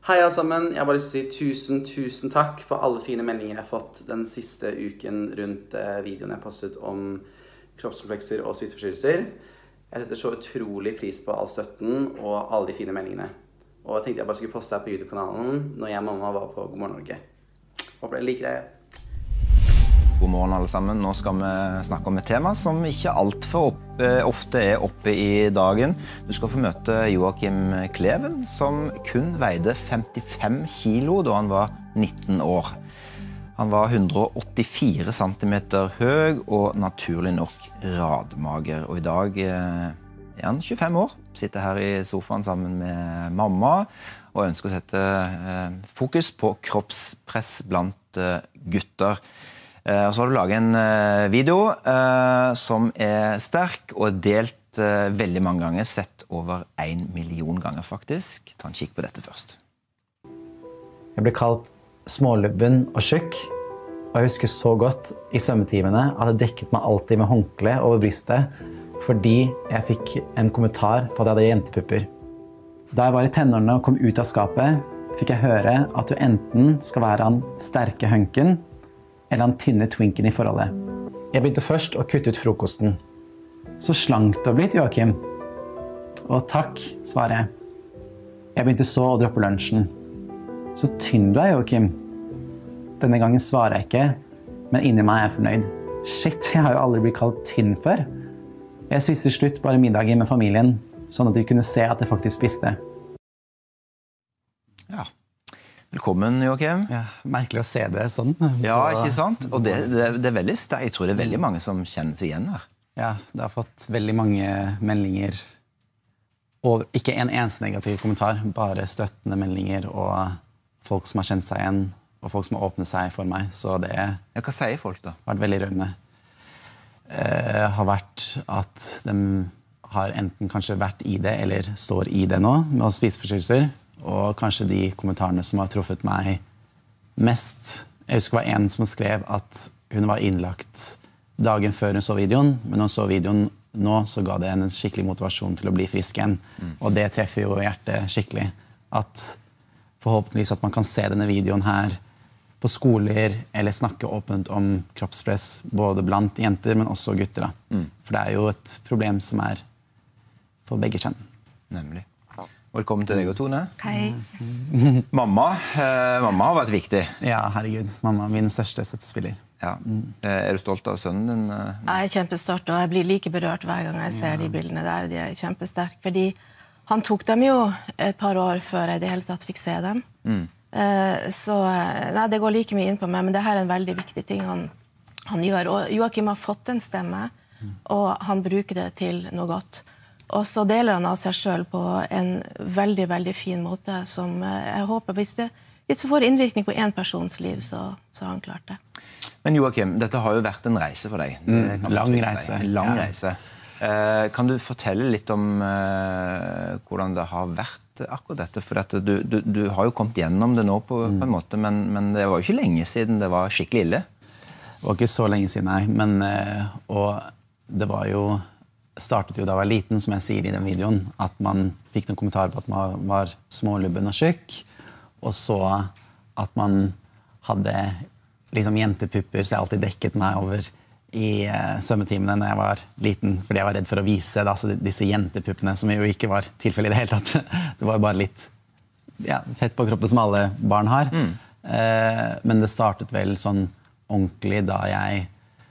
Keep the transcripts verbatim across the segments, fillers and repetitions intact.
Hei alle sammen, jeg har bare lyst til å si tusen, tusen takk for alle fine meldinger jeg har fått den siste uken rundt videoen jeg postet om kroppskomplekser og spiseforstyrrelser. Jeg setter så utrolig pris på all støtten og alle de fine meldingene. Og jeg tenkte jeg bare skulle poste her på YouTube-kanalen når jeg og mamma var på God morgen Norge. Håper dere liker det. God morgen alle sammen. Nå skal vi snakke om et tema som ikke alt for oppe, ofte er oppe i dagen. Du skal få møte Joakim Kleven, som kun veide femtifem kilo da han var nitten år. Han var hundre og åttifire centimeter høy og naturlig nok radmager. Og i dag er han tjuefem år, sitter her i sofaen sammen med mamma og ønsker å sette fokus på kroppspress blant gutter. Og så har du laget en video som er sterk og delt veldig mange ganger, sett over en million ganger faktisk. Ta en kikk på dette først. Jeg ble kalt smålubben og tjukk, og jeg husker så godt i svømmetimene at jeg dekket meg alltid med håndkle over brystet, fordi jeg fikk en kommentar på at jeg hadde jentepupper. Da jeg var i tenårene og kom ut av skapet, fikk jeg høre at du enten skal være han sterke hunken, eller han tynne twinken i forholdet. Jeg begynte først å kutte ut frokosten. Så slank du har blitt, Joakim. Og takk, svarer jeg. Jeg begynte så å droppe lunsjen. Så tynn du er, Joakim. Denne gangen svarer jeg ikke, men inni meg er jeg fornøyd. Shit, jeg har jo aldri blitt kalt tynn før. Jeg spiste slutt bare middagen med familien, sånn at de kunne se at jeg faktisk spiste. Ja. Velkommen, Joakim. Ja, merkelig å se det sånn. Ja, ikke sant? Og det, det, det er veldig sterkt. Jeg tror det er veldig mange som kjenner seg igjen her. Ja, det har fått veldig mange meldinger, og ikke en eneste negativ kommentar, bare støttende meldinger og folk som har kjent seg igjen, og folk som har åpnet seg for meg. Så det ja, hva sier folk da? har vært veldig rørende. Eh, har vært at de har enten kanskje vært i det, eller står i det nå, med spiseforstyrrelser. Og kanskje de kommentarene som har truffet meg mest. Jeg husker det var en som skrev at hun var innlagt dagen før hun så videoen, men når hun så videoen nå, så ga det henne en skikkelig motivasjon til å bli frisk igjen. Mm. Og det treffer jo hjertet skikkelig. At forhåpentligvis at man kan se denne videoen her på skoler, eller snakke åpent om kroppspress, både blant jenter, men også gutter. Mm. For det er jo et problem som er for begge kjønn. Nemlig. Velkommen til deg og Tone. Hei. Mamma, eh, mamma har vært viktig. Ja, herregud. Mamma er min største støttespiller. Ja. Er du stolt av sønnen din? Jeg er kjempestolt, og jeg blir like berørt hver gang jeg ser de bildene der. De er kjempesterke, fordi han tok dem jo et par år før jeg i det hele tatt fikk se dem. Mm. Så nei, det går like mye inn på meg, men det her er en veldig viktig ting han, han gjør. Og Joakim har fått en stemme, og han bruker det til noe godt. Og så deler han av seg selv på en veldig, veldig fin måte, som jeg håper, hvis det, hvis det får innvirkning på en persons liv, så, så har han klart det. Men Joakim, dette har jo vært en reise for deg. Mm, lang reise. En lang ja. reise. Eh, kan du fortelle litt om eh, hvordan det har vært akkurat dette? For at du, du, du har jo kommet gjennom det nå på, mm. på en måte, men, men det var jo ikke lenge siden det var skikkelig ille. Det var ikke så lenge siden, nei. Men, og det var jo... startet jo da jeg var liten, som jeg sier i den videoen, at man fikk noen kommentarer på at man var smålubben og tjukk, og så at man hadde liksom jentepupper, så jeg alltid dekket meg over i uh, svømmetimene når jeg var liten, fordi jeg var redd for å vise da, så disse jentepuppene, som jo ikke var tilfellet i det hele tatt. Det var jo bare litt ja, fett på kroppen som alle barn har. Mm. Uh, men det startet vel sånn ordentlig da jeg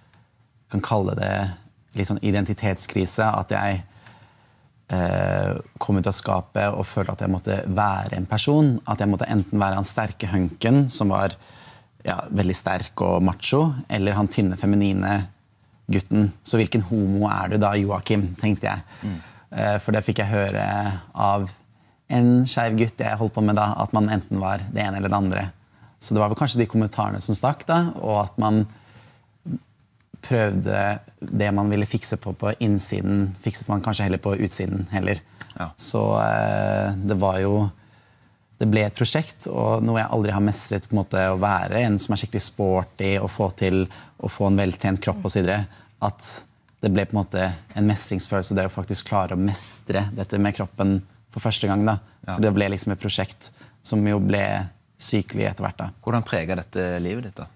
kan kalle det litt sånn identitetskrise, at jeg eh, kom ut av skapet og følte at jeg måtte være en person, at jeg måtte enten være han sterke hunken, som var ja, veldig sterk og macho, eller han tynne feminine gutten. Så hvilken homo er du da, Joakim, tenkte jeg. Mm. Eh, for det fikk jeg høre av en skeiv gutt jeg holdt på med da, at man enten var det ene eller det andre. Så det var vel kanskje de kommentarene som stakk da, og at man prøvde det man ville fikse på på innsiden, fikset man kanskje heller på utsiden heller. Ja. Så eh, det var jo, det ble et prosjekt, og noe jeg aldri har mestret på en måte å være, en som er skikkelig sporty, og få til å få en veltrent kropp og så videre, at det ble på en måte en mestringsfølelse, det å faktisk klare å mestre dette med kroppen på første gang da. Ja. For det ble liksom et prosjekt som jo ble sykelig etter hvert da. Hvordan preger dette livet ditt da?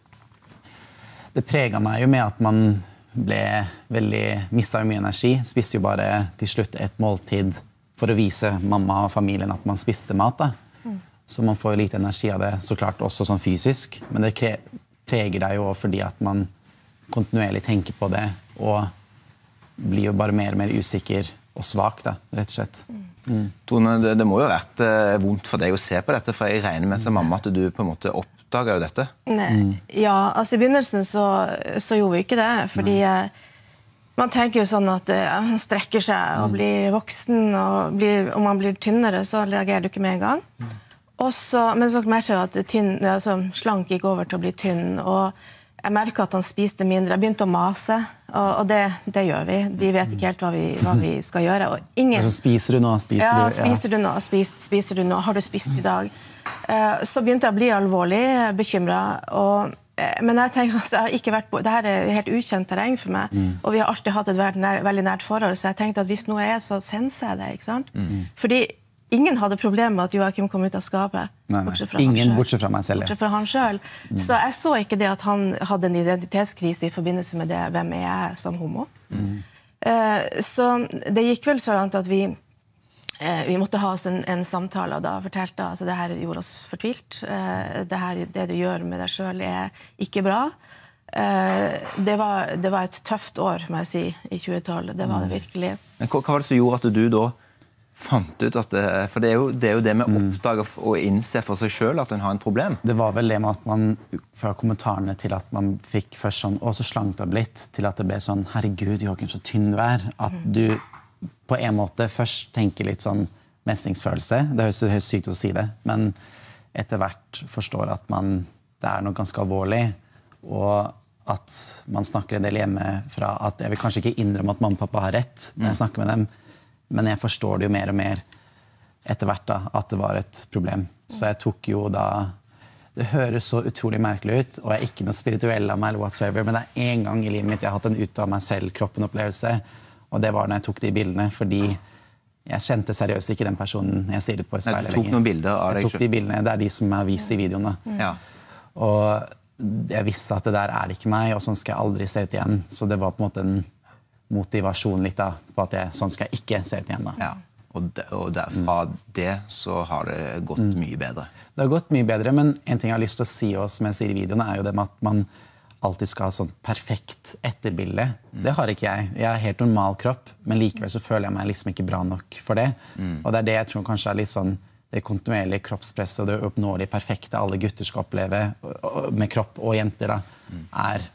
Det preget meg jo med at man ble veldig, mistet mye energi, spiste jo bare til slutt et måltid for å vise mamma og familien at man spiste mat da. Mm. Så man får lite energi av det, så klart også sånn fysisk, men det preger deg jo fordi at man kontinuerlig tenker på det, og blir jo bare mer og mer usikker og svak da, rett og slett. Mm. Tone, det, det må jo ha vært eh, vondt for deg å se på dette, for jeg regner med som mamma at du på en måte oppdaget jo dette. Nei. Mm. Ja, altså i begynnelsen så, så gjorde vi ikke det, fordi eh, man tenker jo sånn at eh, man strekker seg og blir voksen, og blir, om man blir tynnere, så reagerer du ikke med en gang. Mm. Også, men så merket jeg at tynn, altså, slank gikk over til å bli tynn, og jeg merket at han spiste mindre. Jeg begynte å mase, og, og det, det gjør vi. Vi vet ikke helt hva vi, hva vi skal gjøre. Og ingen... Så spiser du nå, spiser ja, du? Ja, spiser du nå, spis, spiser du nå, har du spist i dag? Uh, så begynte jeg å bli alvorlig, bekymret, og, uh, men jeg tenker altså, jeg har ikke vært på, det her er helt ukjent terreng for meg, mm. og vi har alltid hatt et veldig, nær, veldig nært forhold, så jeg tenkte at hvis noe er, så senser jeg det, ikke sant? Mm. Fordi ingen hadde problem med at Joakim kom ut av skapet. Nei, nei. Bortsett fra ingen, han selv. bortsett fra meg selv. Ja. Bortsett fra han selv. Mm. Så jeg så ikke det at han hadde en identitetskrise i forbindelse med det, hvem er jeg som homo. Mm. Uh, så det gikk vel så langt at vi, uh, vi måtte ha oss en, en samtale, og da fortalte jeg, altså det her gjorde oss fortvilt. Uh, det, her, det du gjør med deg selv er ikke bra. Uh, det, var, det var et tøft år, må jeg si, i tjue tolv. Det var det virkelig. Men hva, hva var det som gjorde at du da fant ut at det, for det er, jo, det er jo det med å oppdage og innse for seg selv at en har en problem. Det var vel det med at man, fra kommentarene til at man fikk først sånn, å så slank du har blitt, til at det ble sånn, herregud, Joakim, så tynn du er, at du på en måte først tenker litt sånn mestringsfølelse, det høres, høres sykt å si det, men etter hvert forstår at man, det er noe ganske alvorlig, og at man snakker en del hjemme fra at jeg vil kanskje ikke innrømme at mamma og pappa har rett når jeg snakker med dem, men jeg forstår det jo mer og mer etter hvert da, at det var et problem. Så jeg tok jo da... Det høres så utrolig merkelig ut, og jeg er ikke noe spirituell av meg eller whatsoever, men det er en gang i livet mitt jeg har hatt en ut av meg selv kroppen-opplevelse, og det var når jeg tok de bildene, fordi jeg kjente seriøst ikke den personen jeg sier det på i speilet lenger. Du tok noen bilder av deg? Jeg tok de bildene, det er de som er vist i videoen da. Ja. Og jeg visste at det der er ikke meg, og sånn skal jeg aldri se ut igjen, så det var på en måte en motivasjon litt da, på at jeg, sånn skal jeg ikke se ut igjen da. Ja, og, de, og derfra mm. det så har det gått mm. mye bedre. Det har gått mye bedre, men en ting jeg har lyst til å si også, som jeg sier i videoen, er jo det med at man alltid skal ha sånn perfekt etterbilde. Mm. Det har ikke jeg. Jeg har helt normal kropp, men likevel så føler jeg meg liksom ikke bra nok for det. Mm. Og det er det jeg tror kanskje er litt sånn, det kontinuerlige kroppspresset og det oppnåelige perfekte alle gutter skal oppleve med kropp og jenter da, mm. er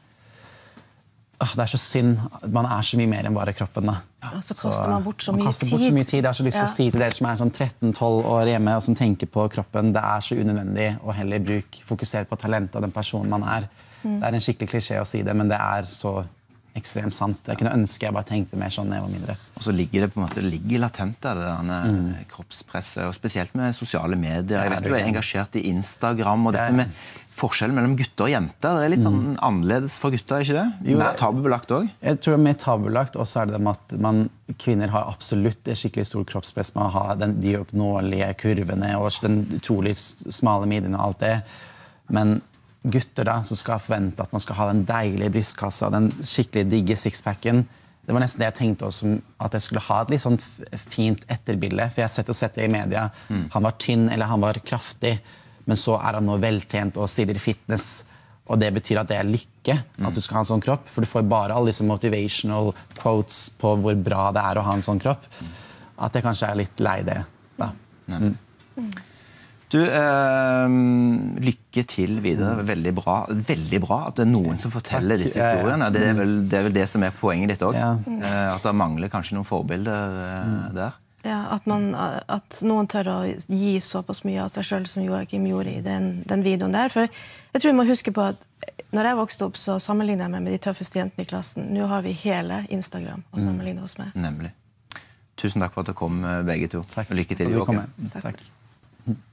det er så synd. Man er så mye mer enn bare kroppen da. Ja, så kaster man bort så mye tid. Man kaster bort så mye tid. Jeg har så lyst til ja. å si til dere som er sånn tretten tolv år hjemme og som tenker på kroppen, det er så unødvendig å heller bruke, fokusere på talentet og den personen man er. Mm. Det er en skikkelig klisjé å si det, men det er så ekstremt sant. Jeg kunne ønske jeg bare tenkte mer sånn når jeg var mindre. Og så ligger det på en måte, det ligger latent der, det denne mm. kroppspresset, og spesielt med sosiale medier. Jeg vet du er engasjert i Instagram, og dette med forskjellen mellom gutter og jenter, det er litt sånn mm. annerledes for gutter, ikke det? Jo, mer tabubelagt også? Jeg tror det er mer tabubelagt, og så er det det med at man, kvinner har absolutt et skikkelig stor kroppspress med å ha den, de oppnåelige kurvene og den utrolig smale midjen og alt det. Men gutter da, som skal forvente at man skal ha den deilige brystkassa, den skikkelig digge sixpacken, det var nesten det jeg tenkte også, at jeg skulle ha et litt sånn fint etterbilde, for jeg har sett og sett det i media. Mm. Han var tynn, eller han var kraftig, men så er han nå veltjent og stiller i fitness, og det betyr at det er lykke, mm. at du skal ha en sånn kropp, for du får bare alle disse motivational quotes på hvor bra det er å ha en sånn kropp, mm. at jeg kanskje er litt lei det da. Mm. Mm. Du, eh, lykke til videre, veldig bra, veldig bra at det er noen som forteller Takk. Disse historiene, det er, vel, det er vel det som er poenget ditt også, ja. eh, at det mangler kanskje noen forbilder eh, mm. der. Ja, at, man, at noen tør å gi såpass mye av seg selv som Joakim gjorde i den, den videoen der. For jeg tror vi må huske på at når jeg vokste opp, så sammenlignet jeg meg med de tøffeste jentene i klassen. Nå har vi hele Instagram å sammenligne oss med. Nemlig. Tusen takk for at dere kom, begge to. Takk. Lykke til, Joakim. Takk.